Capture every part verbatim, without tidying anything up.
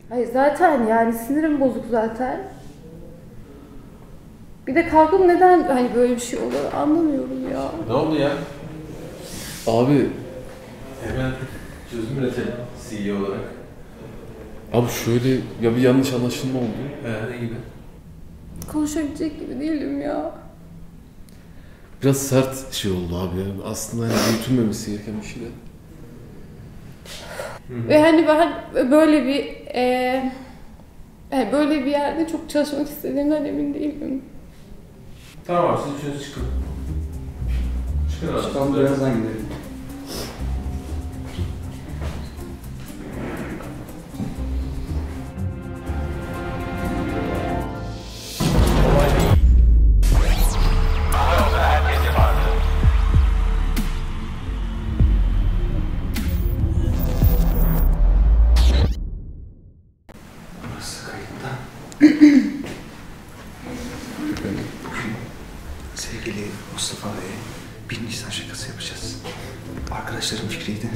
Hayır zaten yani sinirim bozuk zaten. Bir de kalkıp neden hani böyle bir şey olur anlamıyorum ya. Ne oldu ya? Abi Hemen çözüm üretelim C E O olarak. Abi şöyle ya bir yanlış anlaşılma oldu. He, ne gibi? Konuşabilecek gibi değilim ya. Biraz sert şey oldu abi ya. Aslında yani büyütülmemesi gereken bir şey de. Ve hani ben böyle bir e, yani böyle bir yerde çok çalışmak istediğimden emin değilim. Tamam abi, siz üçünüz çıkın. Çıkın abi. Çıkalım, birazdan gidelim. Sevgili Mustafa Bey'e bir Nisan şakası yapacağız. Arkadaşlarım fikriydi.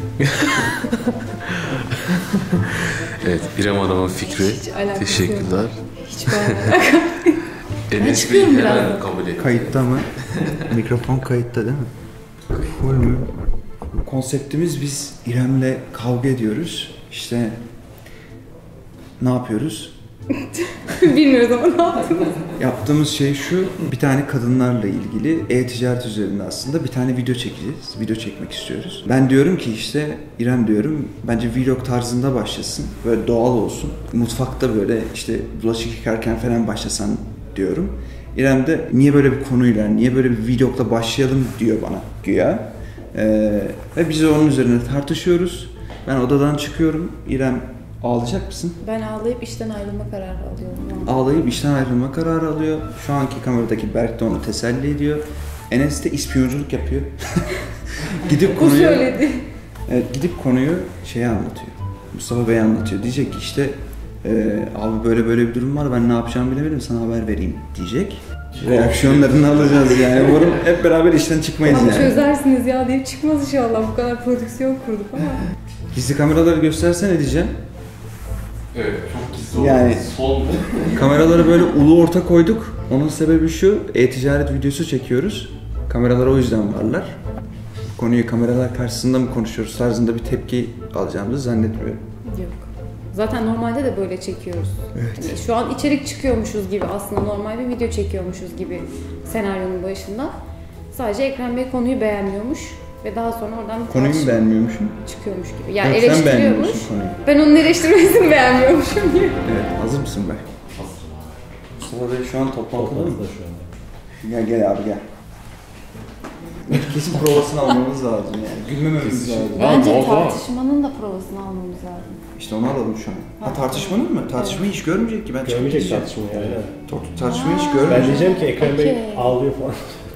Evet, İrem Adam'ın fikri. Teşekkürler. Hiç alakası Enes Bey hemen kabul etti. Kayıtta mı? Mikrofon kayıtta değil mi? Full mü? Konseptimiz, biz İrem'le kavga ediyoruz. İşte ne yapıyoruz? Bilmiyoruz ama ne yaptınız? Yaptığımız şey şu, bir tane kadınlarla ilgili e-ticaret üzerinde aslında bir tane video çekeceğiz. Video çekmek istiyoruz. Ben diyorum ki işte, İrem diyorum, bence vlog tarzında başlasın. Böyle doğal olsun. Mutfakta böyle işte bulaşık yıkarken falan başlasan diyorum. İrem de niye böyle bir konuyla, niye böyle bir vlogla başlayalım diyor bana güya. Ee, ve biz de onun üzerine tartışıyoruz. Ben odadan çıkıyorum. İrem, ağlayacak mısın? Ben ağlayıp işten ayrılma kararı alıyorum. Ağlayıp işten ayrılma kararı alıyor. Şu anki kameradaki Berk de onu teselli ediyor. Enes de ispiyonculuk yapıyor. Gidip O konuyu, söyledi. evet, gidip konuyu şeye anlatıyor. Mustafa Bey anlatıyor. Diyecek ki işte e, abi böyle böyle bir durum var, ben ne yapacağımı bilemedim, sana haber vereyim diyecek. Reaksiyonlarını alacağız yani. Umarım hep beraber işten çıkmayız Tamam, yani. çözersiniz ya deyip çıkmaz inşallah. Bu kadar prodüksiyon kurduk ama. Gizli kameraları göstersene diyeceğim. Evet, çok gizli oldu. Yani- Sol. Kameraları böyle ulu orta koyduk. Onun sebebi şu, e-ticaret videosu çekiyoruz. Kameralar o yüzden varlar. Konuyu kameralar karşısında mı konuşuyoruz tarzında bir tepki alacağımızı zannetmiyorum. Yok. Zaten normalde de böyle çekiyoruz. Evet. Yani şu an içerik çıkıyormuşuz gibi, aslında normal bir video çekiyormuşuz gibi senaryonun başında. Sadece Ekrem Bey konuyu beğenmiyormuş ve daha sonra oradan bir Konuyu mu tartışma beğenmiyormuşum? çıkıyormuş gibi. Yani Yok, sen eleştiriyormuş. beğenmiyormuşsun konuyu. Ben onun eleştirmesini beğenmiyormuşum gibi. Evet, hazır mısın be? Hazır. Mustafa Bey şu an toplantıda mı? şu an. Gel gel abi gel. Kesin provasını almamız lazım yani. Gülmememiz lazım. Bence baba. tartışmanın da provasını almamız lazım. İşte onu alalım şu an. Ha, tartışmanın mı? Tartışmayı hiç görmeyecek ki. Ben çok Görmeyecek diyeceğim. tartışmayı yani. Tar- Tartışmayı hiç Aa. Ben görmeyecek. diyeceğim ki Ekrem Bey Okey. ağlıyor falan.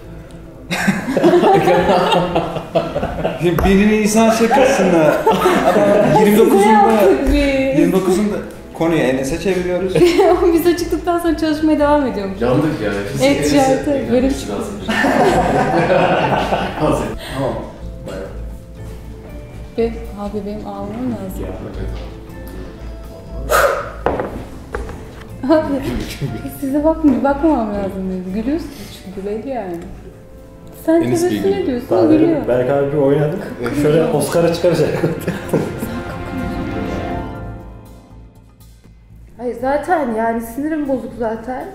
Birini insan şakasında yirmi dokuzunda yirmi dokuzunda konuyu Enes'e çeviriyoruz. Biz açıklıktan sonra çalışmaya devam ediyormuş. Yandık yani. Biz Evet, Enes'e ticarete eklenmesi bölüm lazım. Hazır. Tamam. Ve abi benim ağlamam lazım. Abi size bakmıyor, bakmamam lazım dedi. Gülüyorsunuz çünkü belli yani. Sen Enes Bey tebessüm gülüyor. ediyorsun, Daha o dedim, gülüyor. Berk abi bir oynadık. Şöyle Oscar'a çıkaracak. Hayır zaten yani sinirim bozuk zaten.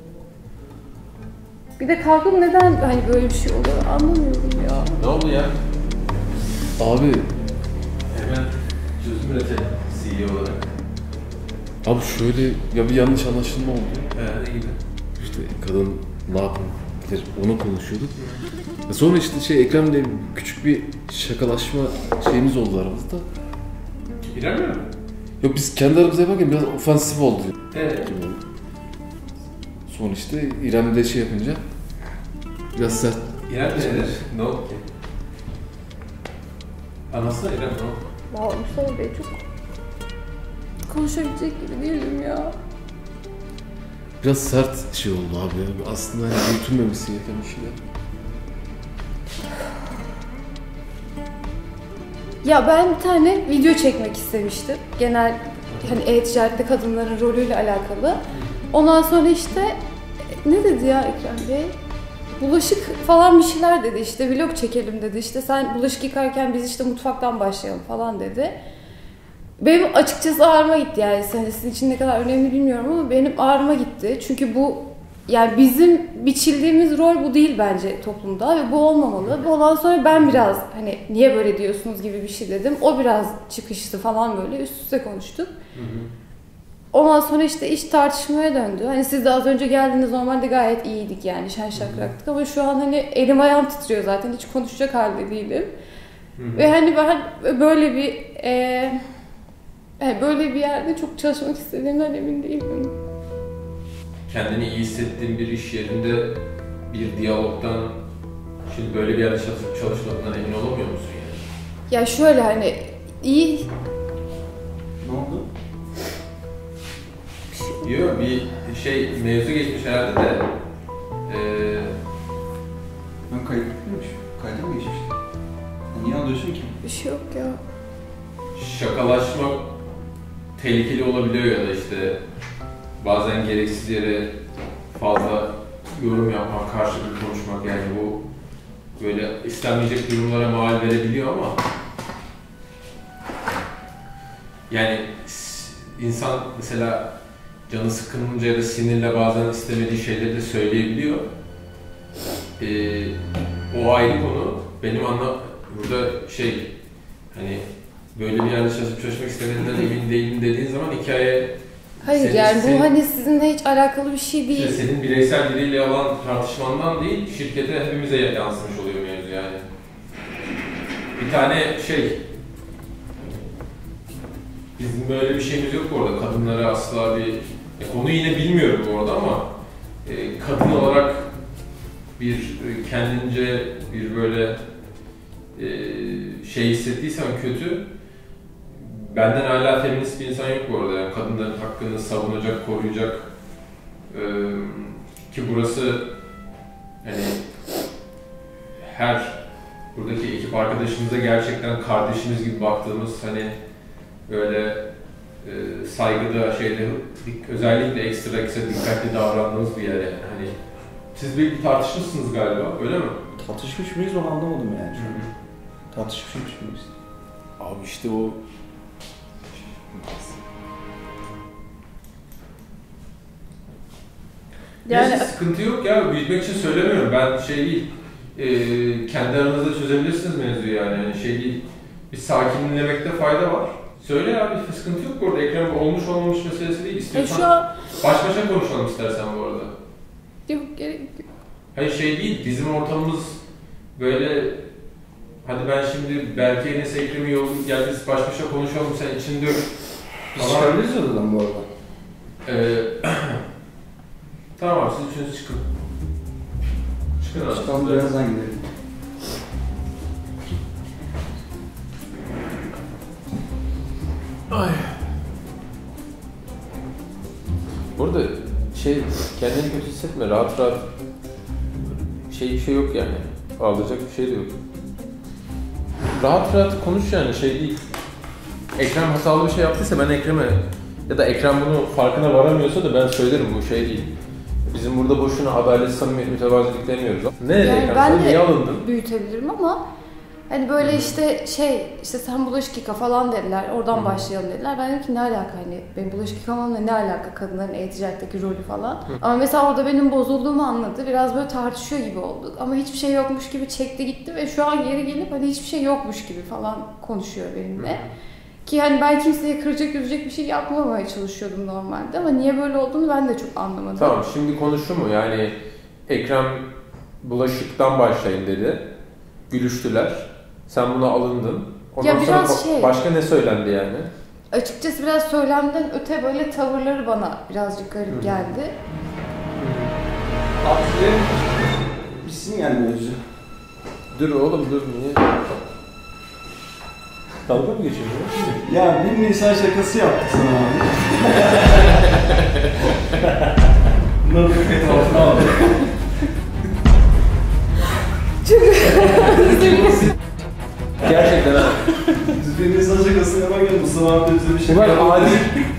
Bir de kalkıp neden hani böyle bir şey olur anlamıyorum ya. Ne oldu ya? Abi Hemen çözüm üretelim C E O olarak. Abi şöyle ya bir yanlış anlaşılma oldu. He, ne gibi? İşte kadın ne yapabilir onu konuşuyorduk. Ya sonra işte şey Ekrem'le küçük bir şakalaşma şeyimiz oldu aramızda. İrem mi? Yok biz kendi aramızda yaparken biraz ofansif oldu. Evet. Sonra işte İrem de şey yapınca biraz sert. İrem nedir? Ne oldu ki? Anlatsana İrem, ne oldu? Ya Mustafa Bey çok konuşabilecek gibi değilim ya. Biraz sert şey oldu abi ya. Aslında yani büyütülmemesi gereken bir şey. Ya ben bir tane video çekmek istemiştim. Genel hani e-ticarette kadınların rolüyle alakalı. Ondan sonra işte ne dedi ya Ekrem Bey? Bulaşık falan bir şeyler dedi, işte vlog çekelim dedi, işte sen bulaşık yıkarken biz işte mutfaktan başlayalım falan dedi. Benim açıkçası ağrıma gitti yani, hani sizin için ne kadar önemli bilmiyorum ama benim ağrıma gitti. Çünkü bu yani bizim biçildiğimiz rol bu değil bence toplumda ve bu olmamalı. Ondan sonra ben biraz hani niye böyle diyorsunuz gibi bir şey dedim. O biraz çıkıştı falan, böyle üst üste konuştuk. Hı hı. Ondan sonra işte iş tartışmaya döndü. Hani siz de az önce geldiğiniz normalde gayet iyiydik yani, şen şakraktık ama şu an hani elim ayağım titriyor zaten, hiç konuşacak halde değilim. Hı hı. Ve hani ben böyle bir e, yani böyle bir yerde çok çalışmak istediğimden emin değilim. Kendini iyi hissettiğin bir iş yerinde bir diyalogdan, şimdi böyle bir yerde çalışmadığından emin olamıyor musun yani? Ya şöyle hani iyi... Ne oldu? Yok, bir şey mevzu geçmiş herhalde de ee... Ben kayıtlıymış. Kayda mı geçmişti? Niye alıyorsun ki? Bir şey yok ya. Şakalaşmak tehlikeli olabiliyor ya da işte bazen gereksiz yere fazla yorum yapmak, karşılıklı konuşmak, yani bu böyle istenmeyecek durumlara mal verebiliyor ama yani insan mesela canı sıkılınca ya da sinirle bazen istemediği şeyleri de söyleyebiliyor. Ee, o ayrı konu. Benim anlam burada şey, hani böyle bir yerde çalışıp çalışmak istemediğinden emin değilim dediğin zaman hikaye... Hayır senin, yani bu senin, hani sizinle hiç alakalı bir şey değil. İşte senin bireysel biriyle olan tartışmandan değil, şirkete hepimize yansımış oluyor mevzu yani. Bir tane şey, bizim böyle bir şeyimiz yok bu arada, kadınlara asla bir... E, konuyu yine bilmiyorum bu arada ama e, kadın olarak bir e, kendince bir böyle e, şey hissettiysen kötü, benden hala feminist bir insan yok bu arada. Yani kadınların hakkını savunacak, koruyacak e, ki burası yani her buradaki ekip arkadaşımıza gerçekten kardeşimiz gibi baktığımız, hani böyle e, saygıda şeyde özellikle ekstra ekstra dikkatli davrandığımız bir yer yani. Hani siz bir tartışmışsınız galiba, öyle mi? Tartışmış mıyız onu anlamadım yani. Hı hı. Tartışmış mıyız? Abi işte o Yani neyse, sıkıntı yok ya, büyütmek için söylemiyorum, ben şey değil, e, kendi aranızda çözebilirsiniz mevzuyu yani, yani şey değil, bir sakinlemekte fayda var. Söyle abi, bir sıkıntı yok bu arada, Ekrem olmuş olmamış meselesi değil, istiyorsan e şu an... baş başa konuşalım istersen bu arada. Yok, gerek yok. Hayır şey değil, bizim ortamımız böyle, hadi ben şimdi Berke'ye Enes Ekrem'i yollayıp gel biz baş başa konuşalım, sen içini dök. Biz çıkabiliriz odadan bu arada. Ee, tamam abi, siz üçünüz çıkın. Çıkın abi. Çıkalım, birazdan gidelim. Ay. Burada şey, kendini kötü hissetme, rahat rahat şey bir şey yok yani, ağlayacak bir şey de yok. Rahat rahat konuş yani, şey değil. Ekrem hatalı bir şey yaptıysa ben Ekrem'e, ya da Ekrem bunu farkına varamıyorsa da ben söylerim, bu şey değil. Bizim burada boşuna adalet, samimiyet, mütevazilik demiyoruz. Ne yani Ekrem, ben sen niye alındın? Büyütebilirim ama hani böyle işte şey, işte sen bulaşık yıka falan dediler, oradan Hı. başlayalım dediler. Ben dedim ki ne alaka, hani benim bulaşık yıkamamla ne alaka kadınların e-ticaretteki rolü falan. Hı. Ama mesela orada benim bozulduğumu anladı, biraz böyle tartışıyor gibi olduk ama hiçbir şey yokmuş gibi çekti gitti ve şu an geri gelip hani hiçbir şey yokmuş gibi falan konuşuyor benimle. Hı. Ki hani ben kimseye kıracak, üzecek bir şey yapmamaya çalışıyordum normalde ama niye böyle olduğunu ben de çok anlamadım. Tamam, şimdi konuştu mu yani, Ekrem bulaşıktan başlayın dedi, gülüştüler. Sen buna alındın. Ondan ya sonra biraz şey, başka ne söylendi yani? Açıkçası biraz söylemden öte böyle tavırları bana birazcık garip Hı. geldi. Artık bitsin yani mevzu. Dur oğlum dur, niye? Dalga mı geçiyorsun? Ya bir Nisan şakası yaptık sana abi. Bunları da kayıt altına aldık. Gerçekten ha. Biz bir Nisan şakası yaparken Mustafa abi bize bir şey Ulan adi,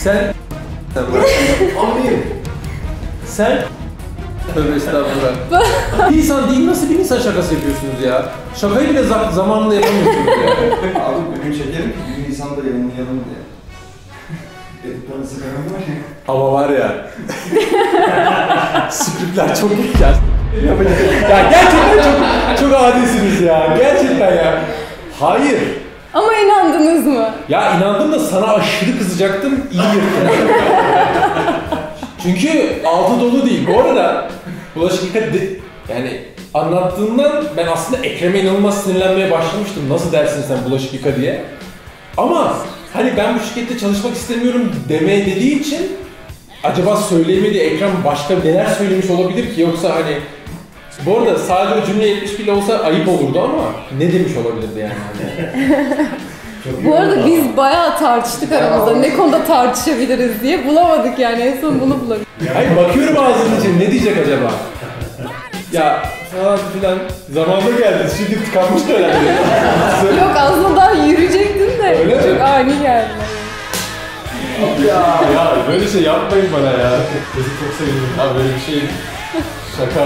Sen... Sen bırak. Amin. Sen... Tövbe estağfurullah. Bir insan değil, nasıl bir insan şakası yapıyorsunuz ya? Şakayı bile za- zamanında yapamıyorsunuz ya. Abi bugün çekelim ki bir Nisan'da yayınlayalım diye. Editlerini sıkarım var ya. Ama var ya. Scriptler çok iyi ya. Ya gerçekten çok çok adilsiniz ya. Gerçekten ya. Hayır. Ama inandınız mı? Ya inandım da sana aşırı kızacaktım. İyi yırttın. Çünkü altı dolu değil. Bu arada bulaşık yıka de- yani anlattığından ben aslında Ekrem'e inanılmaz sinirlenmeye başlamıştım. Nasıl dersin sen bulaşık yıka diye. Ama hani ben bu şirkette çalışmak istemiyorum demeye dediği için acaba söyleyemediği Ekrem başka neler söylemiş olabilir ki, yoksa hani bu arada sadece o cümle yetmiş bile olsa ayıp olurdu ama ne demiş olabilirdi yani? Bu arada biz bayağı tartıştık aramızda. Ne konuda tartışabiliriz diye bulamadık yani. En son bunu bulabildik. Hayır, bakıyorum ağzının için, ne diyecek acaba? Ya falan filan zamanında geldi. Şimdi tıkanmıştı herhalde. Yok aslında daha yürüyecektin de. Öyle mi? Çok ani geldi. ya ya böyle şey yapmayın bana ya. Sizi çok sevindim. Ya böyle bir şey şaka.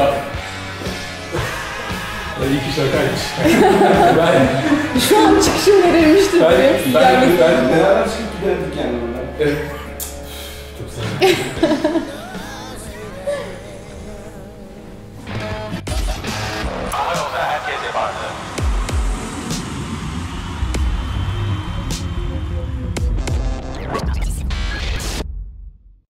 Ya iyi ki şakaymış. ben Şu an çıkışım verilmiştir. ben buraya. ben, Yani ben, Beraber çıkıp giderdik yani bunlar. Evet. Çok sevindim.